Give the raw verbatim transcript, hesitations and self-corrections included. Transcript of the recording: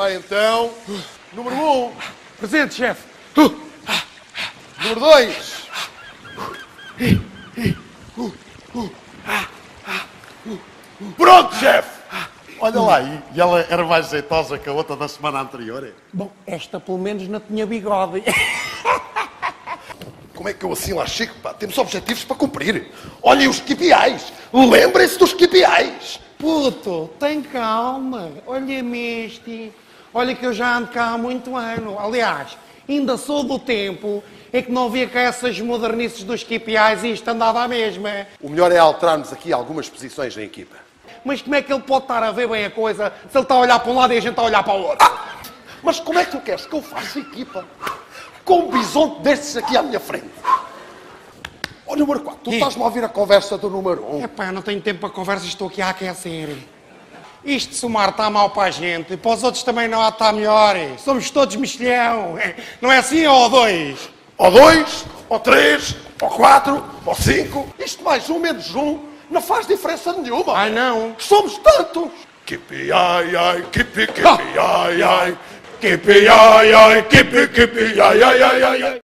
lá então. Número um. Presente, chefe. Número dois. Pronto, chefe. Olha lá, e e ela era mais jeitosa que a outra da semana anterior. Bom, esta pelo menos não tinha bigode. Como é que eu assim lá chego, pá? Temos objetivos para cumprir. Olhem os K P Is. Lembrem-se dos K P Is. Puto, tem calma. Olha-me este. Olha que eu já ando cá há muito ano. Aliás, ainda sou do tempo em que não havia cá essas modernices dos K P Is e isto andava à mesma. O melhor é alterarmos aqui algumas posições na equipa. Mas como é que ele pode estar a ver bem a coisa se ele está a olhar para um lado e a gente está a olhar para o outro? Ah, mas como é que tu queres que eu faça equipa com um bisonte destes aqui à minha frente? Ó, número quatro, tu estás-me a ouvir a conversa do número um. Epá, eu não tenho tempo para conversa, estou aqui a aquecer. Isto de somar está mal para a gente, para os outros também não há de estar melhor. Somos todos mexilhão. Não é assim ou dois? Ou dois, ou três, ou quatro, ou cinco. Isto mais um, menos um, não faz diferença nenhuma. Ai não. Somos tantos. Kipi, ai, ai, kipi, kipi, ai, ai. Kipi, ai, ai, kipi, kipi, ai, ai, ai, ai.